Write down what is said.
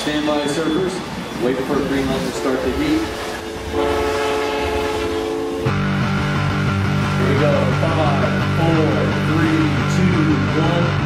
Stand by, surfers. Wait for a green light to start the heat. Here we go. 5, 4, 3, 2, 1.